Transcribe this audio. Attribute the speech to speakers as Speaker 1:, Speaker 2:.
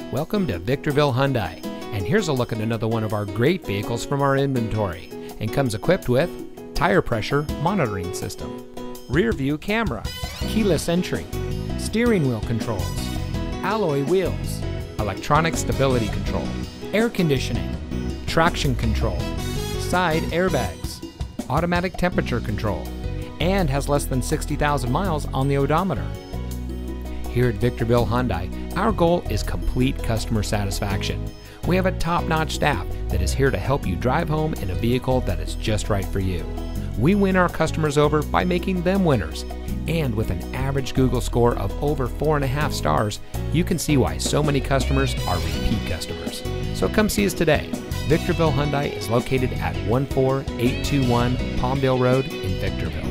Speaker 1: Welcome to Victorville Hyundai, and here's a look at another one of our great vehicles from our inventory, and comes equipped with tire pressure monitoring system, rear view camera, keyless entry, steering wheel controls, alloy wheels, electronic stability control, air conditioning, traction control, side airbags, automatic temperature control, and has less than 60,000 miles on the odometer. Here at Victorville Hyundai, our goal is complete customer satisfaction. We have a top-notch staff that is here to help you drive home in a vehicle that is just right for you. We win our customers over by making them winners. And with an average Google score of over 4.5 stars, you can see why so many customers are repeat customers. So come see us today. Victorville Hyundai is located at 14821 Palmdale Road in Victorville.